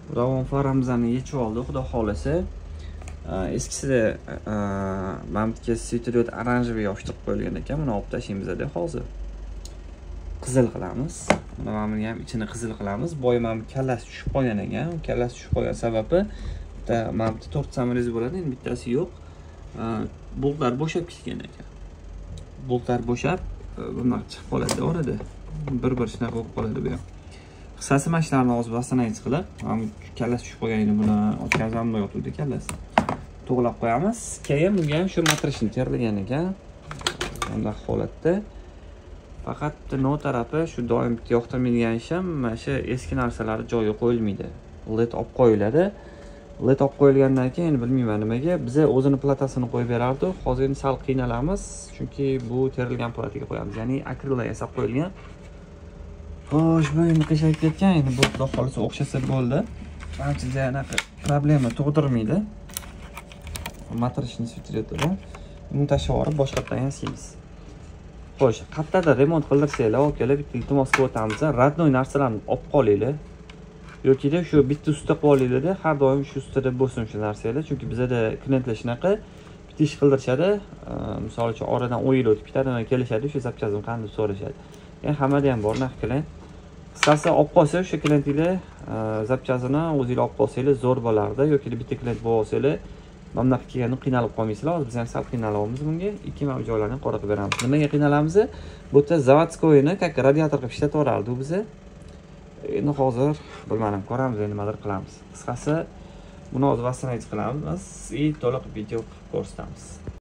Ravon faramizni yechib oldik, xudo xolasa. Eskisida mamtga sviteriyot oranjiy yoshtirib qo'yilgan ekan. Buni olib tashlaymiz-da hozir. Qizil qilamiz. Mana buni ham ichini qizil qilamiz. Boy mana kallasi tushib qolgan ekan. Kallasi tushib qolgan sababi mana 4 samolyot bo'ladi, endi bittasi yo'q. Bultlar bo'shab ketgan ekan. Bultlar bo'shab, bunlar chiqib qoladi orada. Bir shunaqa bo'lib qoladi bu ham. Qisasi mashlarni hozir vastanayz qilib, mana kallasi tushib qolgan edi, buni ochgan zamda yotibdi kallasi. To'g'lab qo'yamiz. Keyin bunga ham shu matrishni terilgan ekan. Bunday holatda. Faqat no tarafi shu doim yoqtirmaydigan ishim, mana shu eski narsalar joyiga qo'yilmaydi. LED olib qo'yiladi. LED olib qo'yilgandan keyin bilmayman nimaga biza o'zini platasini qo'yib berardik. Hozir endi sal qiynalamiz, chunki bu terilgan plataga qo'yamiz. Ya'ni akrillar yasab qo'yilgan. Xo'sh, bu endi qiyshayib ketgan, endi bu xudo xolasa o'xshasa bo'ldi. Ancha anaqa problema tug'dirmaydi. Matrishni sviteriyotda uni tashlab yuborib boshqatdan yasaymiz. Xo'sh, qayerdadir remont qildirsanglar, kelib bitta iltimos qilib o'tamiz. Radnoy narsalarni olib qolinglar. Yoki-da shu bitta ustida qilib olinglar-da, har doim shu ustida bo'lsin shu narsalar. Chunki bizada klientlar shunaqa bitta ish qildirishadi. Misol uchun oradan 10 yil o'tib ketadi, kelishadi, shu zapchasini qanday so'rashadi. Ya'ni hammada ham bor naq klient. Qisqasi olib qolsa, o'sha klientinglar zapchasini o'zingizlar olib qolsanglar zo'r bo'lardi. Yoki bitta klient bo'lib olsanglar, mana bunaqa kelganda qiynalib qolmaysizlar. Hozir biz ham sal qiynalyapmiz bunga. Ikki mana joylarni qora qilib beramiz. Nimaga qiynalamiz? Bu yerda zavodskoyni как radiator qilib ishlataverardik biz. Endi hozir bilmadim, ko'ramiz, endi nimadir qilamiz. Qisqasi buni hozir vastanayz qilamiz va to'liq video ko'rsatamiz.